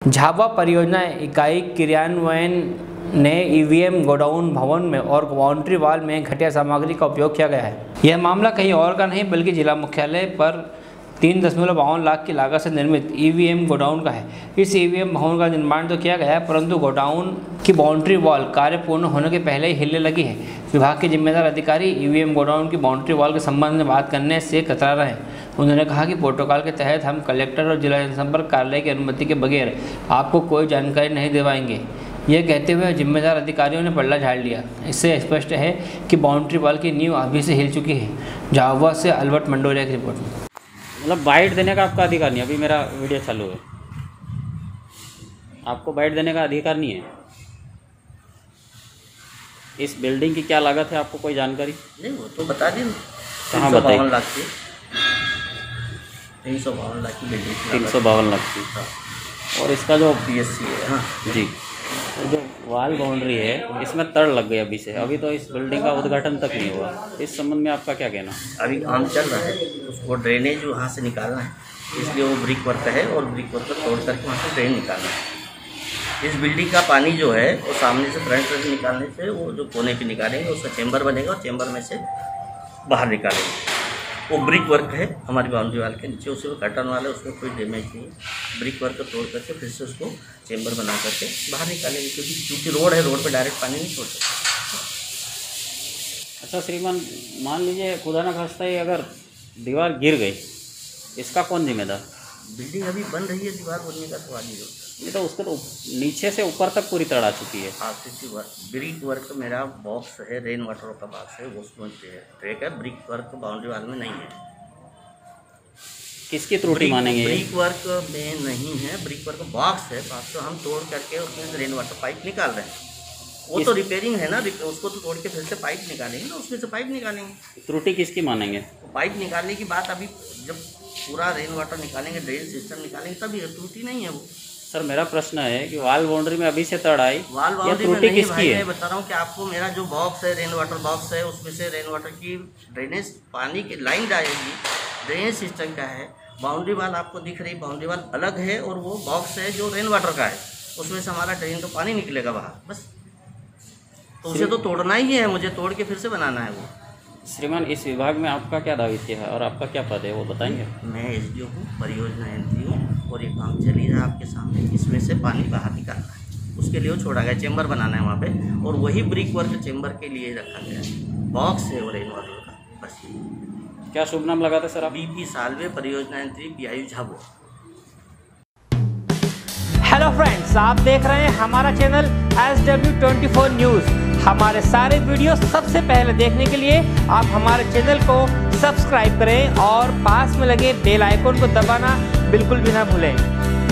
झाबुआ परियोजना इकाई क्रियान्वयन ने ईवीएम गोडाउन भवन में और बाउंड्री वॉल में घटिया सामग्री का उपयोग किया गया है। यह मामला कहीं और का नहीं बल्कि जिला मुख्यालय पर 3.52 लाख की लागत से निर्मित ईवीएम गोडाउन का है। इस ईवीएम भवन का निर्माण तो किया गया है, परंतु गोडाउन की बाउंड्री वॉल कार्य पूर्ण होने के पहले ही हिलने लगी है। विभाग के जिम्मेदार अधिकारी ईवीएम गोडाउन की बाउंड्री वॉल के संबंध में बात करने से कतरा रहे हैं। उन्होंने कहा कि प्रोटोकॉल के तहत हम कलेक्टर और जिला जनसंपर्क कार्यालय की अनुमति के बगैर आपको कोई जानकारी नहीं दिलवाएंगे। यह कहते हुए जिम्मेदार अधिकारियों ने पल्ला झाड़ लिया। इससे स्पष्ट है कि बाउंड्री वॉल की नींव अभी से हिल चुकी है। झाबुआ से अल्बर्ट मंडोरिया की रिपोर्ट। मतलब बाइट देने का आपका अधिकार नहीं। अभी मेरा वीडियो चालू है, आपको बाइट देने का अधिकार नहीं है। इस बिल्डिंग की क्या लागत है, आपको कोई जानकारी? नहीं, वो तो बता दें। कहाँ बताइए? 352 लाख की 352 लाख की बिल्डिंग। 352 लाख की। और इसका जो BSC है। हाँ जी। तो जो वॉल बाउंड्री है इसमें तड़ लग गई अभी से, अभी तो इस बिल्डिंग का उद्घाटन तक नहीं हुआ। इस संबंध में आपका क्या कहना? अभी काम चल रहा है, उसको ड्रेनेज वहाँ से निकालना है, इसलिए वो ब्रिक वर्क है और ब्रिक वर्क को तोड़ करके वहाँ से ड्रेन निकालना है। इस बिल्डिंग का पानी जो है वो सामने से फ्रंट से निकालने से वो जो कोने पे निकालेंगे उसका चैम्बर बनेगा और चैम्बर में से बाहर निकालेंगे। वो ब्रिक वर्क है हमारी बाउंड्री वाल के नीचे, उसी में कर्टन वाला है, उसमें कोई डैमेज नहीं है। ब्रिक वर्क को तोड़ करके फिर से उसको चैम्बर बना करके बाहर निकालेंगे, क्योंकि रोड है, रोड पे डायरेक्ट पानी नहीं छोड़ सकते। अच्छा श्रीमान, मान लीजिए खुदा ना खास्ता ही अगर दीवार गिर गई, इसका कौन जिम्मेदार? बिल्डिंग अभी बन रही है, दीवार बनने का सवाल ही होता है। ये तो उसको तो नीचे से ऊपर तक पूरी तड़ आ चुकी है। आरसीसी वर्क, ब्रिक वर्क मेरा बॉक्स है, रेन वाटर का बॉक्स है, वो उसमें ट्रैक है। ब्रिक वर्क बाउंड्री वाल में नहीं है। किसकी त्रुटि मानेंगे? ब्रिक वर्क में नहीं है, ब्रिक वर्क बॉक्स है। बॉक्स को हम तोड़ करके उसमें से रेन वाटर पाइप निकाल रहे हैं। वो तो रिपेयरिंग है ना, उसको तो तोड़ के फिर से पाइप निकालेंगे ना, उसमें से पाइप निकालेंगे। त्रुटि किसकी मानेंगे? पाइप निकालने की बात, अभी जब पूरा रेन वाटर निकालेंगे, ड्रेन सिस्टम निकालेंगे, तभी त्रुटि नहीं है वो। सर मेरा प्रश्न है कि वॉल बाउंड्री में अभी से तड़ आई, वॉल बाउंड्री में त्रुटि नहीं किसकी भाई, है? मैं बता रहा हूँ कि आपको मेरा जो बॉक्स है, रेन वाटर बॉक्स है, उसमें से रेन वाटर की ड्रेनेज पानी की लाइन जाएगी, ड्रेनेज सिस्टम का है। बाउंड्री वाल आपको दिख रही, बाउंड्री वाल अलग है और वो बॉक्स है जो रेन वाटर का है, उसमें से हमारा ड्रेन का पानी निकलेगा बाहर, बस। तो उसे तो तोड़ना ही है, मुझे तोड़ के फिर से बनाना है वो। श्रीमान, इस विभाग में आपका क्या दायित्व है और आपका क्या पद है, वो बताएंगे? मैं SDO हूँ, परियोजना एंट्री हूँ, और ये काम चल ही रहा है आपके सामने। इसमें से पानी बाहर निकालना है, उसके लिए वो छोड़ा गया, चैम्बर बनाना है वहाँ पे, और वही ब्रिक वर्क चैम्बर के लिए रखा गया है। बॉक्स है और रेन वाटर का, बस। क्या शुभ नाम लगाते सर आप? BP सालवे, परियोजना entry, PIU Jhabua. Hello friends, आप देख रहे हैं हमारा चैनल SW24 न्यूज़। हमारे सारे वीडियो सबसे पहले देखने के लिए आप हमारे चैनल को सब्सक्राइब करें और पास में लगे बेल आइकन को दबाना बिल्कुल भी ना भूलें।